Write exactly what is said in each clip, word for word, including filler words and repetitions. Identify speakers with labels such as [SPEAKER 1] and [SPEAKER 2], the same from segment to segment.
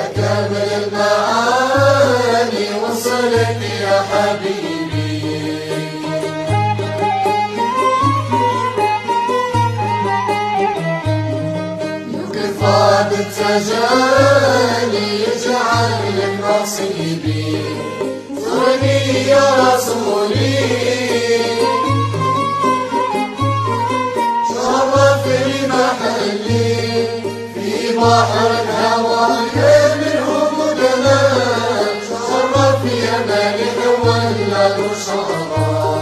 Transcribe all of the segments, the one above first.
[SPEAKER 1] كامل المعاني وصلك يا حبيبي. يكفى بالتجاني يجعل لك نصيبي. زرني يا رسولي شرفني محلي في بحر الهوى منه مدلل. شرف يا مالك ولا شرف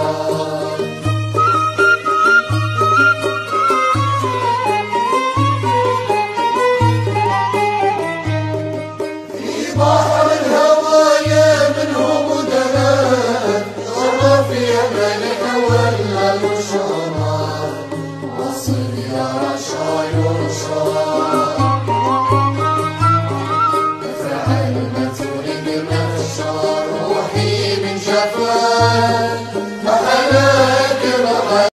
[SPEAKER 1] في بحر الهوى منه مدلل. شرف يا مالك ولا شرف وصل يا رشا يرشا. افعل ما تريد مخشى روحي من جفاك محلاك رغد.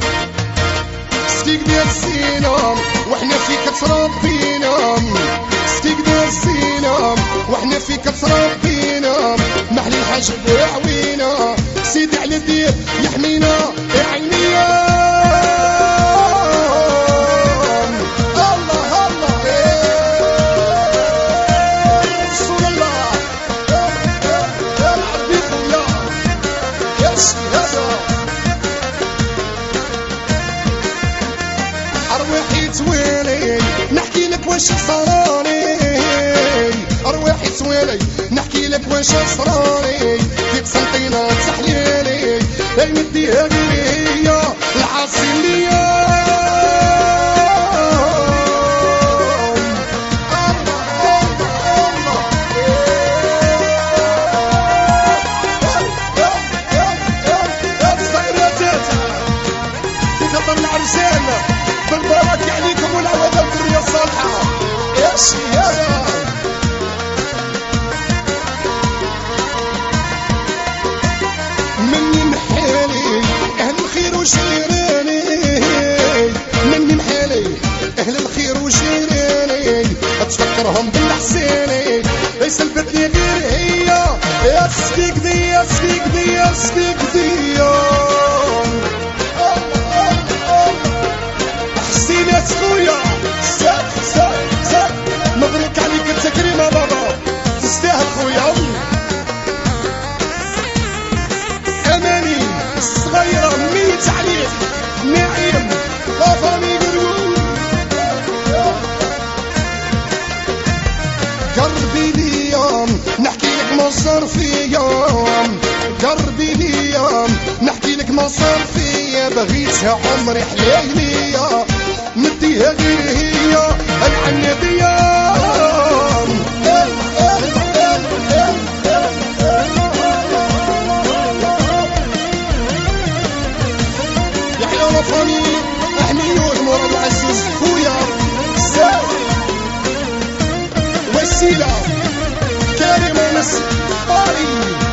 [SPEAKER 2] ستيك ديال السينام وحنا فيك تربينا. ستيك ديال السينام وحنا فيك تربينا. محل الحاج بوعوينا سيدي على الدير يحمينا يا عينيا. أرواحي توالي نحكي لك واش صرالي. أرواحي توالي نحكي لك واش صرالي. فيك سنطينة تحليلي أي مديها غيرية العاصمية. العرسان بالبركة عليكم والعوادة والذرية الصالحة يا شيادة. مني محالي أهل الخير وجيراني. مني محالي أهل الخير وجيراني أتفكرهم بالحساني. ليس البدني غير هي يا صديق دي يا صديق دي يا صديق دي. حسيني خويا ساك ساك ساك مبروك عليك التكريمة بابا تستاهل خويا. أماني الصغيرة ميت عليك نعيم لافامي قرول. قربي ليا نحكي لك ما صار فيا. قربي ليا نحكي لك ما صار فيا. بغيتها عمري حليليا نديها غير هي العنبية. يحيى رفاني احميوه مراد العزيز خويا وسيلة كريم ونس طاري.